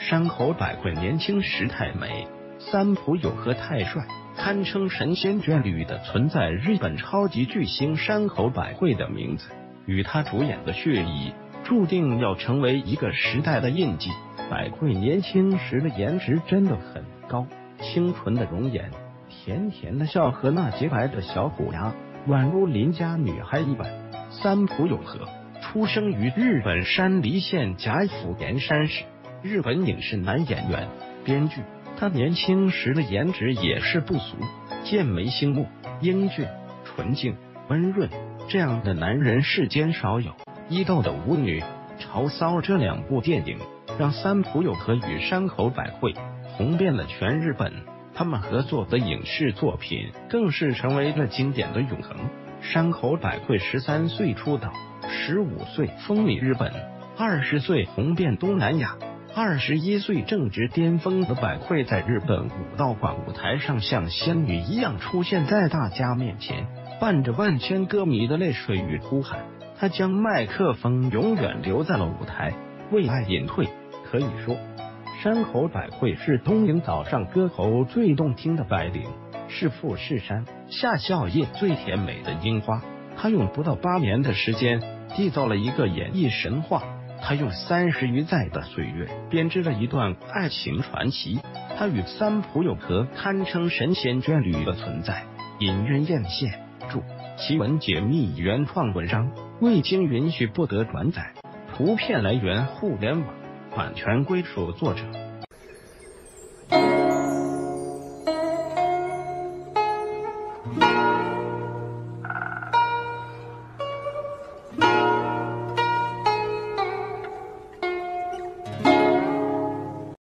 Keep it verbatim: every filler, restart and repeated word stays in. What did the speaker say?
山口百惠年轻时太美，三浦友和太帅，堪称神仙眷侣的存在。日本超级巨星山口百惠的名字与他主演的《血衣》注定要成为一个时代的印记。百惠年轻时的颜值真的很高，清纯的容颜，甜甜的笑和那洁白的小虎牙，宛如邻家女孩一般。三浦友和出生于日本山梨县甲府岩山市，日本影视男演员、编剧。他年轻时的颜值也是不俗，剑眉星目，英俊、纯净、温润，这样的男人世间少有。《伊豆的舞女》《潮骚》这两部电影让三浦友和与山口百惠红遍了全日本，他们合作的影视作品更是成为了经典的永恒。山口百惠十三岁出道，十五岁风靡日本，二十岁红遍东南亚。二十一岁正值巅峰的百惠在日本武道馆舞台上像仙女一样出现在大家面前，伴着万千歌迷的泪水与呼喊，她将麦克风永远留在了舞台，为爱隐退。可以说，山口百惠是东瀛岛上歌喉最动听的白领，是富士山下笑靥最甜美的樱花。她用不到八年的时间缔造了一个演艺神话，他用三十余载的岁月编织了一段爱情传奇。他与三浦友和堪称神仙眷侣的存在。隐刃艳线注：奇闻解密原创文章，未经允许不得转载。图片来源互联网，版权归属作者。